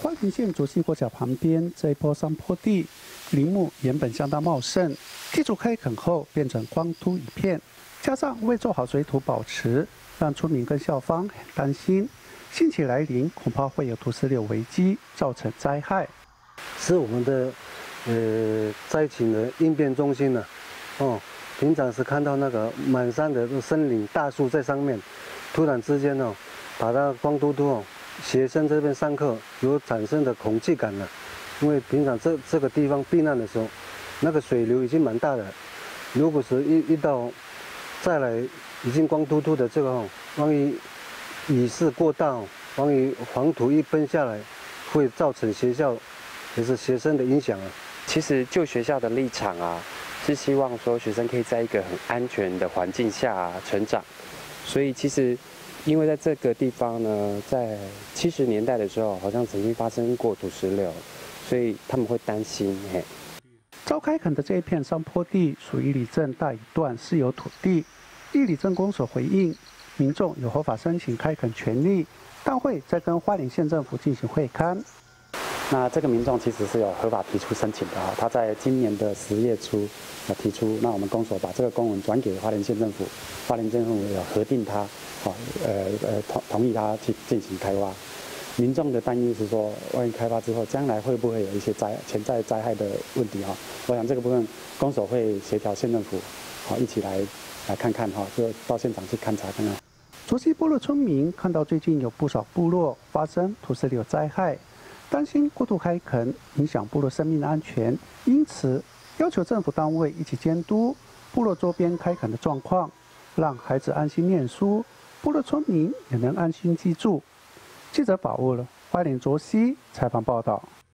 花莲县卓溪国小旁边这一坡山坡地，林木原本相当茂盛，地主开垦后变成光秃一片，加上未做好水土保持，让村民跟校方很担心，汛期来临恐怕会有土石流危机，造成灾害。 是我们的灾情的应变中心呢，平常是看到那个满山的森林大树在上面，突然之间把它光秃秃学生这边上课有产生的恐惧感了，因为平常这个地方避难的时候，那个水流已经蛮大的，如果是一到再来已经光秃秃的这个万一雨势过大，万一黄土一奔下来，会造成学校也是学生的影响啊。 其实就学校的立场啊，是希望说学生可以在一个很安全的环境下成长，所以其实。因为在这个地方呢，在70年代的时候，好像曾经发生过土石流，所以他们会担心。 遭开垦的这一片山坡地属于里镇大一段私有土地，义里镇公所回应，民众有合法申请开垦权利，但会再跟花莲县政府进行会勘。 那这个民众其实是有合法提出申请的他在今年的10月初提出，那我们公所把这个公文转给花莲县政府，花莲县政府有核定他，同意他去进行开挖。民众的担忧是说，万一开发之后，将来会不会有一些潜在灾害的问题我想这个部分公所会协调县政府一起来看看就到现场去勘察看看。 卓溪部落村民看到最近有不少部落发生土石流灾害。担心过度开垦影响部落生命安全，因此要求政府单位一起监督部落周边开垦的状况，让孩子安心念书，部落村民也能安心居住。记者把握了花莲卓溪采访报道。